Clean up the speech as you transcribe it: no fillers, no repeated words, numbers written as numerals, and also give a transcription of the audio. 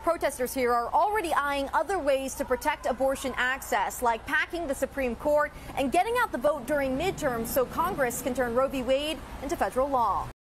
protesters here are already eyeing other ways to protect abortion access, like packing the Supreme Court and getting out the vote during midterms so Congress can turn Roe v. Wade into federal law.